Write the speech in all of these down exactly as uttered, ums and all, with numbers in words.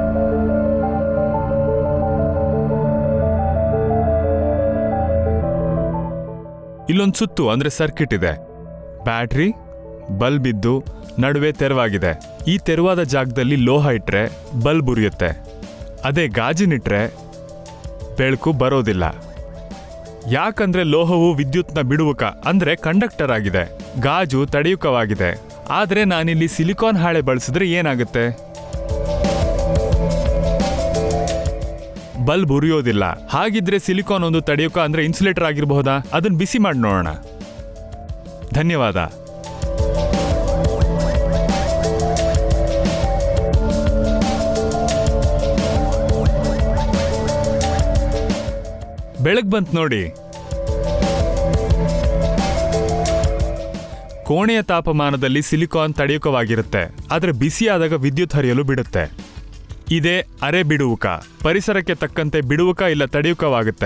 ಇಲ್ಲೊಂದು ಸುತ್ತು ಅಂದ್ರೆ ಸರ್ಕಿಟ್ ಇದೆ. ಬ್ಯಾಟ್ರಿ, ಬಲ್ಬ್ ಇದ್ದು ನಡುವೆ ತೆರವಾಗಿದೆ. ಈ ತೆರವಾದ ಜಾಗದಲ್ಲಿ ಲೋಹ ಇಟ್ರೆ ಬಲ್ಬ್ ಉರಿಯುತ್ತೆ. ಅದೇ ಗಾಜಿನಿಟ್ರೆ ಬೆಳಕು ಬರೋದಿಲ್ಲ. ಯಾಕಂದ್ರೆ ಲೋಹವು ವಿದ್ಯುತ್ನ ಬಿಡುವಕ ಅಂದ್ರೆ ಕಂಡಕ್ಟರ್ ಆಗಿದೆ, ಗಾಜು ತಡೆಯುಕವಾಗಿದೆ. ಆದ್ರೆ ನಾನಿಲ್ಲಿ ಸಿಲಿಕಾನ್ ಹಾಳೆ ಬಳಸಿದ್ರೆ ಏನಾಗುತ್ತೆ? ಬಲ್ಬ್ ಉರಿಯೋದಿಲ್ಲ. ಹಾಗಿದ್ರೆ ಸಿಲಿಕಾನ್ ಒಂದು ತಡೆಯುಕ ಅಂದ್ರೆ ಇನ್ಸುಲೇಟರ್ ಆಗಿರಬಹುದಾ? ಅದನ್ನ ಬಿಸಿ ಮಾಡಿ ನೋಡೋಣ. ಧನ್ಯವಾದ. ಬೆಳಗ್ ಬಂತು ನೋಡಿ. ಕೋಣೆಯ ತಾಪಮಾನದಲ್ಲಿ ಸಿಲಿಕಾನ್ ತಡೆಯುಕವಾಗಿರುತ್ತೆ, ಆದ್ರೆ ಬಿಸಿಯಾದಾಗ ವಿದ್ಯುತ್ ಹರಿಯಲು ಬಿಡುತ್ತೆ. ಇದೇ ಅರೆ ಬಿಡುವುಕ. ಪರಿಸರಕ್ಕೆ ತಕ್ಕಂತೆ ಬಿಡುವುಕ ಇಲ್ಲ ತಡೆಯುಕವಾಗುತ್ತೆ.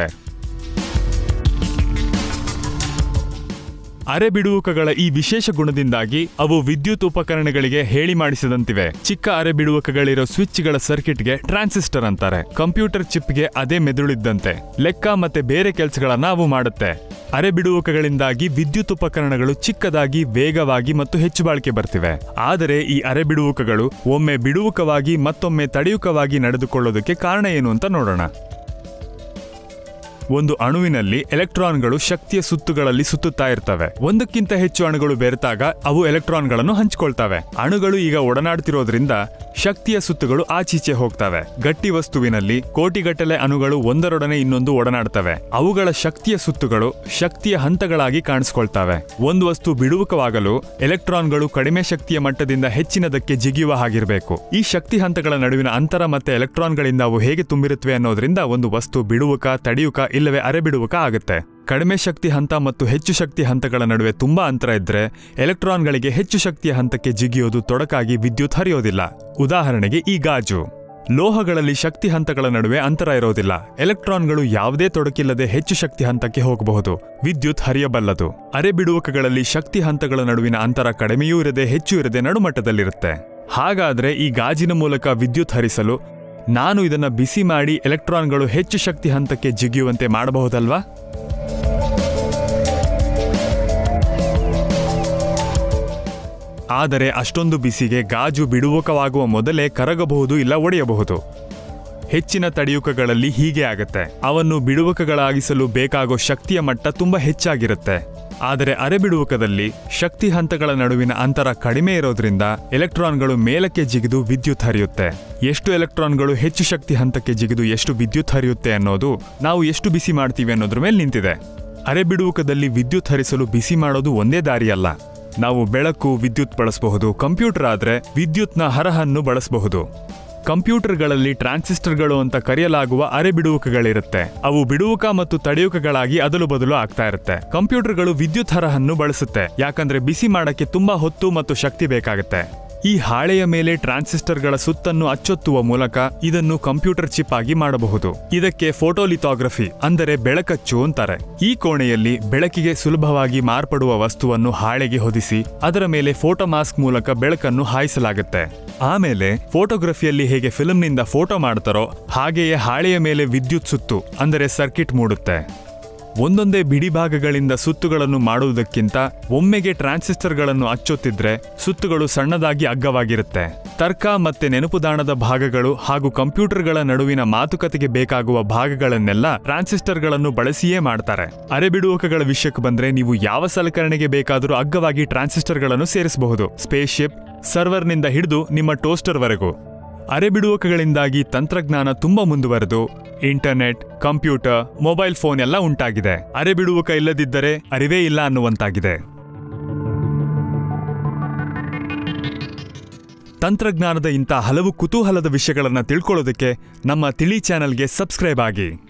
ಅರೆ ಬಿಡುವುಕಗಳ ಈ ವಿಶೇಷ ಗುಣದಿಂದಾಗಿ ಅವು ವಿದ್ಯುತ್ ಉಪಕರಣಗಳಿಗೆ ಹೇಳಿ ಮಾಡಿಸಿದಂತಿವೆ. ಚಿಕ್ಕ ಅರೆ ಬಿಡುವುಕಗಳಿರೋ ಸ್ವಿಚ್ಗಳ ಸರ್ಕಿಟ್ಗೆ ಟ್ರಾನ್ಸಿಸ್ಟರ್ ಅಂತಾರೆ. ಕಂಪ್ಯೂಟರ್ ಚಿಪ್ಗೆ ಅದೇ ಮೆದುಳಿದ್ದಂತೆ ಲೆಕ್ಕ ಮತ್ತೆ ಬೇರೆ ಕೆಲಸಗಳನ್ನ ಅವು ಮಾಡುತ್ತೆ. ಅರೆ ಬಿಡುವುಕಗಳಿಂದಾಗಿ ವಿದ್ಯುತ್ ಉಪಕರಣಗಳು ಚಿಕ್ಕದಾಗಿ, ವೇಗವಾಗಿ ಮತ್ತು ಹೆಚ್ಚು ಬಾಳಿಕೆ ಬರ್ತಿವೆ. ಆದರೆ ಈ ಅರೆ ಬಿಡುವುಕಗಳು ಒಮ್ಮೆ ಬಿಡುವುಕವಾಗಿ ಮತ್ತೊಮ್ಮೆ ತಡೆಯುಕವಾಗಿ ನಡೆದುಕೊಳ್ಳೋದಕ್ಕೆ ಕಾರಣ ಏನು ಅಂತ ನೋಡೋಣ. ಒಂದು ಅಣುವಿನಲ್ಲಿ ಎಲೆಕ್ಟ್ರಾನ್ಗಳು ಶಕ್ತಿಯ ಸುತ್ತುಗಳಲ್ಲಿ ಸುತ್ತುತ್ತಾ ಇರ್ತವೆ. ಒಂದಕ್ಕಿಂತ ಹೆಚ್ಚು ಅಣುಗಳು ಬೆರೆತಾಗ ಅವು ಎಲೆಕ್ಟ್ರಾನ್ಗಳನ್ನು ಹಂಚಿಕೊಳ್ತವೆ. ಅಣುಗಳು ಈಗ ಒಡನಾಡ್ತಿರೋದ್ರಿಂದ ಶಕ್ತಿಯ ಸುತ್ತುಗಳು ಆಚೀಚೆ ಹೋಗ್ತವೆ. ಗಟ್ಟಿ ವಸ್ತುವಿನಲ್ಲಿ ಕೋಟಿಗಟ್ಟಲೆ ಅಣುಗಳು ಒಂದರೊಡನೆ ಇನ್ನೊಂದು ಒಡನಾಡ್ತವೆ. ಅವುಗಳ ಶಕ್ತಿಯ ಸುತ್ತುಗಳು ಶಕ್ತಿಯ ಹಂತಗಳಾಗಿ ಕಾಣಿಸ್ಕೊಳ್ತವೆ. ಒಂದು ವಸ್ತು ಬಿಡುವುಕವಾಗಲು ಎಲೆಕ್ಟ್ರಾನ್ಗಳು ಕಡಿಮೆ ಶಕ್ತಿಯ ಮಟ್ಟದಿಂದ ಹೆಚ್ಚಿನದಕ್ಕೆ ಜಿಗಿಯುವ ಹಾಗಿರಬೇಕು. ಈ ಶಕ್ತಿ ಹಂತಗಳ ನಡುವಿನ ಅಂತರ ಮತ್ತೆ ಎಲೆಕ್ಟ್ರಾನ್ಗಳಿಂದ ಅವು ಹೇಗೆ ತುಂಬಿರುತ್ತವೆ ಅನ್ನೋದ್ರಿಂದ ಒಂದು ವಸ್ತು ಬಿಡುವುಕ, ತಡೆಯುಕ ಇಲ್ಲವೇ ಅರೆ ಬಿಡುವುಕ ಆಗುತ್ತೆ. ಕಡಿಮೆ ಶಕ್ತಿ ಹಂತ ಮತ್ತು ಹೆಚ್ಚು ಶಕ್ತಿ ಹಂತಗಳ ನಡುವೆ ತುಂಬಾ ಅಂತರ ಇದ್ರೆ ಎಲೆಕ್ಟ್ರಾನ್ಗಳಿಗೆ ಹೆಚ್ಚು ಶಕ್ತಿಯ ಹಂತಕ್ಕೆ ಜಿಗಿಯೋದು ತೊಡಕಾಗಿ ವಿದ್ಯುತ್ ಹರಿಯೋದಿಲ್ಲ. ಉದಾಹರಣೆಗೆ ಈ ಗಾಜು. ಲೋಹಗಳಲ್ಲಿ ಶಕ್ತಿ ಹಂತಗಳ ನಡುವೆ ಅಂತರ ಇರೋದಿಲ್ಲ. ಎಲೆಕ್ಟ್ರಾನ್ಗಳು ಯಾವುದೇ ತೊಡಕಿಲ್ಲದೆ ಹೆಚ್ಚು ಶಕ್ತಿ ಹಂತಕ್ಕೆ ಹೋಗಬಹುದು, ವಿದ್ಯುತ್ ಹರಿಯಬಲ್ಲದು. ಅರೆ ಬಿಡುವಕಗಳಲ್ಲಿ ಶಕ್ತಿ ಹಂತಗಳ ನಡುವಿನ ಅಂತರ ಕಡಿಮೆಯೂ ಇರದೆ ಹೆಚ್ಚು ಇರದೆ ನಡುಮಟ್ಟದಲ್ಲಿರುತ್ತೆ. ಹಾಗಾದ್ರೆ ಈ ಗಾಜಿನ ಮೂಲಕ ವಿದ್ಯುತ್ ಹರಿಸಲು ನಾನು ಇದನ್ನ ಬಿಸಿ ಮಾಡಿ ಎಲೆಕ್ಟ್ರಾನ್ಗಳು ಹೆಚ್ಚು ಶಕ್ತಿ ಹಂತಕ್ಕೆ ಜಿಗಿಯುವಂತೆ ಮಾಡಬಹುದಲ್ವಾ? ಆದರೆ ಅಷ್ಟೊಂದು ಬಿಸಿಗೆ ಗಾಜು ಬಿಡುವಕವಾಗುವ ಮೊದಲೇ ಕರಗಬಹುದು ಇಲ್ಲ ಒಡೆಯಬಹುದು. ಹೆಚ್ಚಿನ ತಡೆಯುಕಗಳಲ್ಲಿ ಹೀಗೆ ಆಗತ್ತೆ. ಅವನ್ನು ಬಿಡುವಕಗಳಾಗಿಸಲು ಬೇಕಾಗೋ ಶಕ್ತಿಯ ಮಟ್ಟ ತುಂಬಾ ಹೆಚ್ಚಾಗಿರುತ್ತೆ. ಆದರೆ ಅರೆ ಬಿಡುವಕದಲ್ಲಿ ಶಕ್ತಿ ಹಂತಗಳ ನಡುವಿನ ಅಂತರ ಕಡಿಮೆ ಇರೋದ್ರಿಂದ ಎಲೆಕ್ಟ್ರಾನ್ಗಳು ಮೇಲಕ್ಕೆ ಜಿಗಿದು ವಿದ್ಯುತ್ ಹರಿಯುತ್ತೆ. ಎಷ್ಟು ಎಲೆಕ್ಟ್ರಾನ್ಗಳು ಹೆಚ್ಚು ಶಕ್ತಿ ಹಂತಕ್ಕೆ ಜಿಗಿದು ಎಷ್ಟು ವಿದ್ಯುತ್ ಹರಿಯುತ್ತೆ ಅನ್ನೋದು ನಾವು ಎಷ್ಟು ಬಿಸಿ ಮಾಡ್ತೀವಿ ಅನ್ನೋದ್ರ ಮೇಲೆ ನಿಂತಿದೆ. ಅರೆ ಬಿಡುವಕದಲ್ಲಿ ವಿದ್ಯುತ್ ಹರಿಸಲು ಬಿಸಿ ಮಾಡೋದು ಒಂದೇ ದಾರಿಯಲ್ಲ. ನಾವು ಬೆಳಕು, ವಿದ್ಯುತ್ ಬಳಸಬಹುದು. ಕಂಪ್ಯೂಟರ್ ಆದ್ರೆ ವಿದ್ಯುತ್ನ ಹರಹನ್ನು ಬಳಸಬಹುದು. ಕಂಪ್ಯೂಟರ್ಗಳಲ್ಲಿ ಟ್ರಾನ್ಸಿಸ್ಟರ್ಗಳು ಅಂತ ಕರೆಯಲಾಗುವ ಅರೆ ಬಿಡುವುಕಗಳಿರುತ್ತೆ. ಅವು ಬಿಡುವುಕ ಮತ್ತು ತಡೆಯುಕಗಳಾಗಿ ಅದಲು ಬದಲು ಆಗ್ತಾ ಇರುತ್ತೆ. ಕಂಪ್ಯೂಟರ್ಗಳು ವಿದ್ಯುತ್ ಹರಹನ್ನು ಬಳಸುತ್ತೆ, ಯಾಕಂದ್ರೆ ಬಿಸಿ ಮಾಡಕ್ಕೆ ತುಂಬಾ ಹೊತ್ತು ಮತ್ತು ಶಕ್ತಿ ಬೇಕಾಗುತ್ತೆ. ಈ ಹಾಳೆಯ ಮೇಲೆ ಟ್ರಾನ್ಸಿಸ್ಟರ್ಗಳ ಸುತ್ತನ್ನು ಅಚ್ಚೊತ್ತುವ ಮೂಲಕ ಇದನ್ನು ಕಂಪ್ಯೂಟರ್ ಚಿಪ್ ಆಗಿ ಮಾಡಬಹುದು. ಇದಕ್ಕೆ ಫೋಟೋಲಿಥೋಗ್ರಫಿ ಅಂದರೆ ಬೆಳಕಚ್ಚು ಅಂತಾರೆ. ಈ ಕೋಣೆಯಲ್ಲಿ ಬೆಳಕಿಗೆ ಸುಲಭವಾಗಿ ಮಾರ್ಪಡುವ ವಸ್ತುವನ್ನು ಹಾಳೆಗೆ ಹೊದಿಸಿ ಅದರ ಮೇಲೆ ಫೋಟೋ ಮಾಸ್ಕ್ ಮೂಲಕ ಬೆಳಕನ್ನು ಹಾಯಿಸಲಾಗುತ್ತೆ. ಆಮೇಲೆ ಫೋಟೋಗ್ರಫಿಯಲ್ಲಿ ಹೇಗೆ ಫಿಲ್ಮ್ನಿಂದ ಫೋಟೋ ಮಾಡ್ತಾರೋ ಹಾಗೆಯೇ ಹಾಳೆಯ ಮೇಲೆ ವಿದ್ಯುತ್ ಸುತ್ತು ಅಂದರೆ ಸರ್ಕಿಟ್ ಮೂಡುತ್ತೆ. ಒಂದೊಂದೇ ಬಿಡಿ ಭಾಗಗಳಿಂದ ಸುತ್ತುಗಳನ್ನು ಮಾಡುವುದಕ್ಕಿಂತ ಒಮ್ಮೆಗೆ ಟ್ರಾನ್ಸಿಸ್ಟರ್ಗಳನ್ನು ಅಚ್ಚೊತ್ತಿದ್ರೆ ಸುತ್ತುಗಳು ಸಣ್ಣದಾಗಿ ಅಗ್ಗವಾಗಿರುತ್ತೆ. ತರ್ಕ ಮತ್ತೆ ನೆನಪುದಾಣದ ಭಾಗಗಳು ಹಾಗೂ ಕಂಪ್ಯೂಟರ್ಗಳ ನಡುವಿನ ಮಾತುಕತೆಗೆ ಬೇಕಾಗುವ ಭಾಗಗಳನ್ನೆಲ್ಲ ಟ್ರಾನ್ಸಿಸ್ಟರ್ಗಳನ್ನು ಬಳಸಿಯೇ ಮಾಡ್ತಾರೆ. ಅರೆಬಿಡುವಕಗಳ ವಿಷಯಕ್ಕೆ ಬಂದ್ರೆ ನೀವು ಯಾವ ಸಲಕರಣೆಗೆ ಬೇಕಾದರೂ ಅಗ್ಗವಾಗಿ ಟ್ರಾನ್ಸಿಸ್ಟರ್ಗಳನ್ನು ಸೇರಿಸಬಹುದು. ಸ್ಪೇಸ್ಶಿಪ್, ಸರ್ವರ್ನಿಂದ ಹಿಡಿದು ನಿಮ್ಮ ಟೋಸ್ಟರ್ವರೆಗೂ. ಅರೆಬಿಡುವಕಗಳಿಂದಾಗಿ ತಂತ್ರಜ್ಞಾನ ತುಂಬಾ ಮುಂದುವರೆದು ಇಂಟರ್ನೆಟ್, ಕಂಪ್ಯೂಟರ್, ಮೊಬೈಲ್ ಫೋನ್ ಎಲ್ಲ ಉಂಟಾಗಿದೆ. ಅರೆಬಿಡುವಕ ಇಲ್ಲದಿದ್ದರೆ ಅರಿವೇ ಇಲ್ಲ ಅನ್ನುವಂತಾಗಿದೆ. ತಂತ್ರಜ್ಞಾನದ ಇಂಥ ಹಲವು ಕುತೂಹಲದ ವಿಷಯಗಳನ್ನು ತಿಳ್ಕೊಳ್ಳೋದಕ್ಕೆ ನಮ್ಮ ತಿಳಿ ಚಾನೆಲ್ಗೆ ಸಬ್ಸ್ಕ್ರೈಬ್ ಆಗಿ.